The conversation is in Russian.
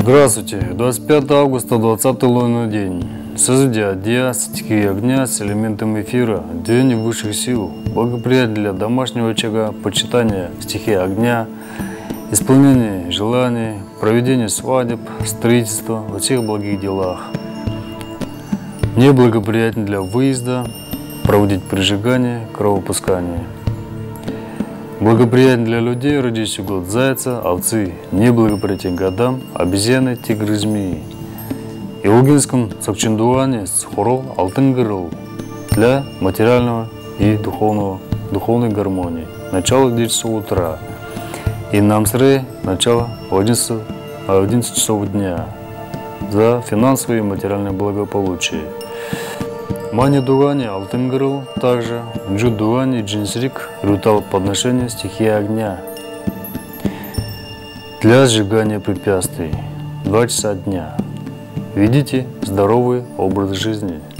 Здравствуйте! 25 августа, 20-й лунный день. Зодиа стихии огня с элементом эфира, день высших сил, благоприятен для домашнего очага, почитания стихии огня, исполнения желаний, проведения свадеб, строительства во всех благих делах. Неблагоприятен для выезда, проводить прижигание, кровопускание. Благоприятен для людей, родившихся в год зайца, овцы, неблагоприятен годам, обезьяны, тигры, змеи. И в Лугинском Сокчиндуане Схорол Алтынгырыл для материального и духовной гармонии. Начало 10 часов утра. И Намсре начало в 11 часов дня за финансовое и материальное благополучие. Мани Дуани Алтынгырыл также Джудуани Джинсрик ритуал подношения стихии огня для сжигания препятствий 2 часа дня. Ведите здоровый образ жизни.